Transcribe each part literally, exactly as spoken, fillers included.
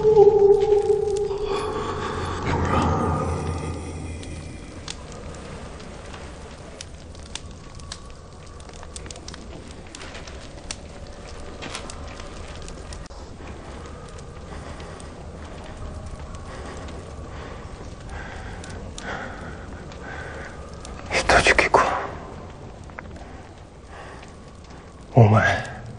お前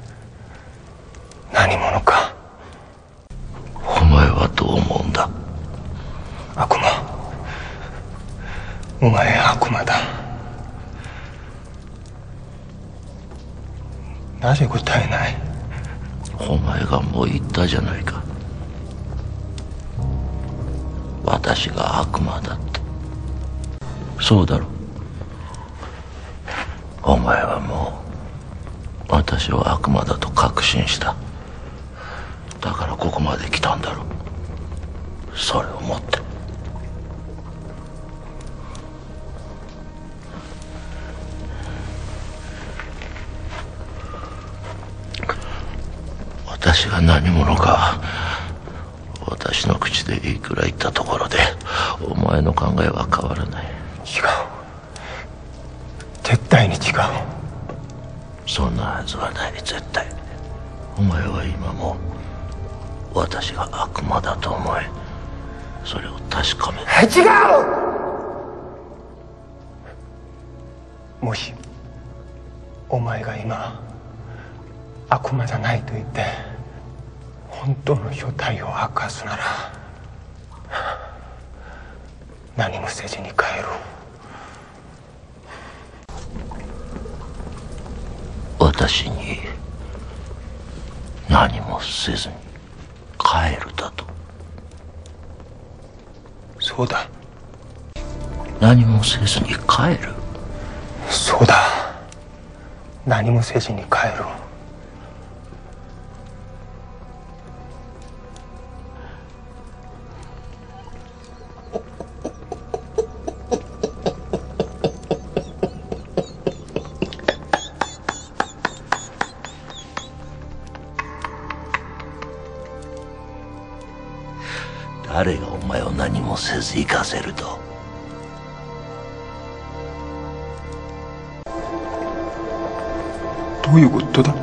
何者か。 お前はどう思うんだ。 悪魔。お前悪魔だ。なぜ答えない。 お前がもう言ったじゃないか。私が悪魔だって。そうだろ。お前はもう私を悪魔だと確信した。だからここまで来たんだろう。それを持って私が何者か私の口でいくら言ったところでお前の考えは変わらない。 違う。絶対に違う。 そんなはずはない。絶対。お前は今も私が悪魔だと思え。それを確かめる。 違う。もしお前が今悪魔じゃないと言って本当の正体を明かすなら何もせずに帰る。 私に何もせずに帰るだと。 そうだ。 何もせずに帰る。 そうだ。何もせずに帰る。 誰がお前を何もせず行かせると。 どういうことだ。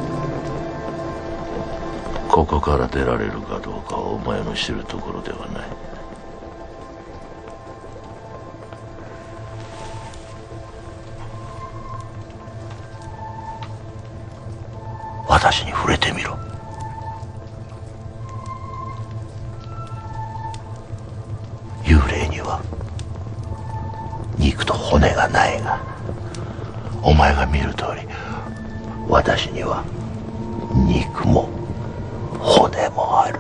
ここから出られるかどうかはお前の知るところではない。私に触れてみろ。幽霊には肉と骨がないが、お前が見る通り私には肉も骨もある。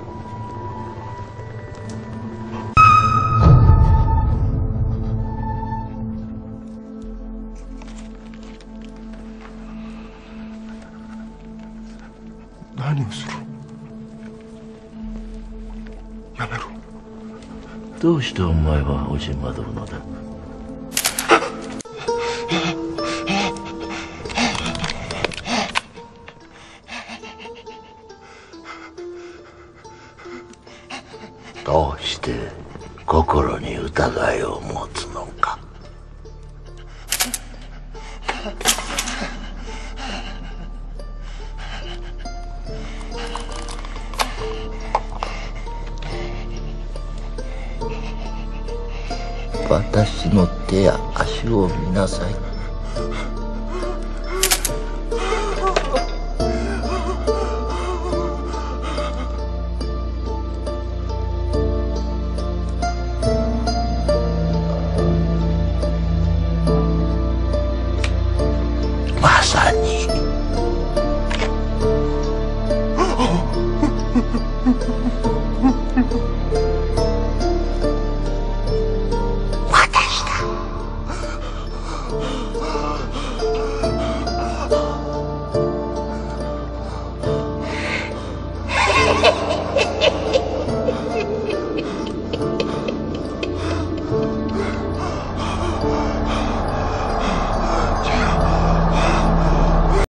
何をする。やめろ。 どうしてお前はおじまどるのだ。どうして心に疑いを持つのか。私の手や足を見なさい。まさに私だ。 ハハハハ。